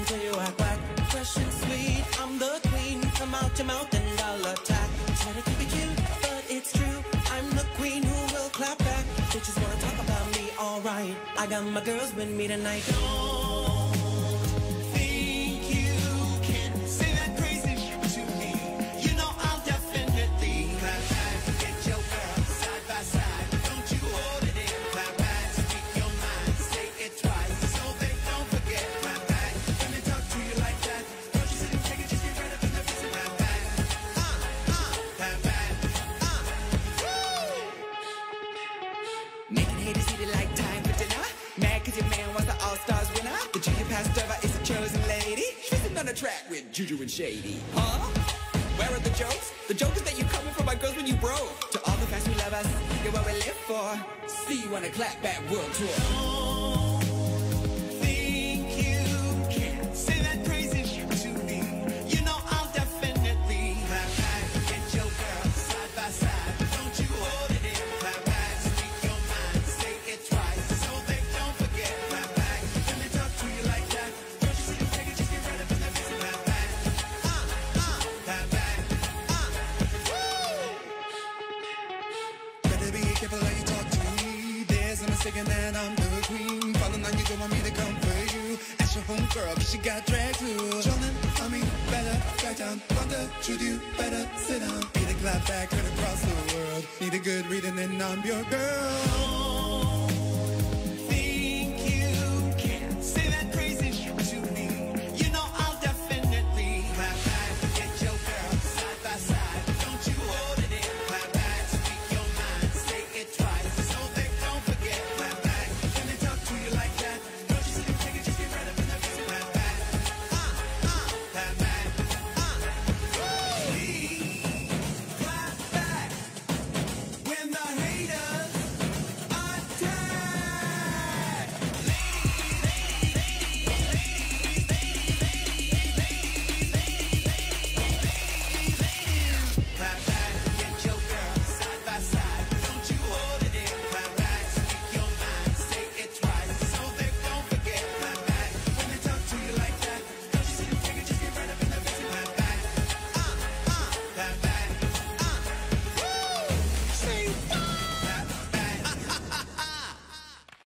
until you act whack. Fresh and sweet, I'm the queen. Come out your mouth and I'll attack. Try to keep it cute, but it's true. I'm the queen who will clap back. Bitches wanna talk about me, alright. I got my girls with me tonight. Don't think you can say that crazy shit to me. You know I'll definitely clap back. Get your girl side by side. Don't you hold it in. Clap back, speak your mind. Say it twice so they don't forget. Clap back, let me talk to you like that. Don't you sit and take it, just get right up in the face and clap back. Clap back, woo! Making haters eat it like time for dinner. Mad cause your man was the All-Stars winner. The junior past server is a chosen lady. She's sitting on the track with Juju and Shady. Huh? Where are the jokes? The joke is that you coming for my girls when you broke. To all the fans who love us, you're what we live for. See you on a clap back world tour. Don't think you can say that crazy shit to me. You know I'll definitely clap back. Get your girl side by side. Don't you hold it in. Clap back, speak your mind. Say it twice so they don't forget. Clap back, let me talk to you like that. Don't you sit and take it, just get right up in the face and clap back. Clap back, woo! Better be careful how you talk to me. There's no mistaking that I'm the queen. Falling on you, don't want me to come for you. Ask your homegirl, cause she got dragged too. Jolin, I mean, better back down. Want the truth, you better sit down. Need a clap back right across the world. Need a good reading and I'm your girl.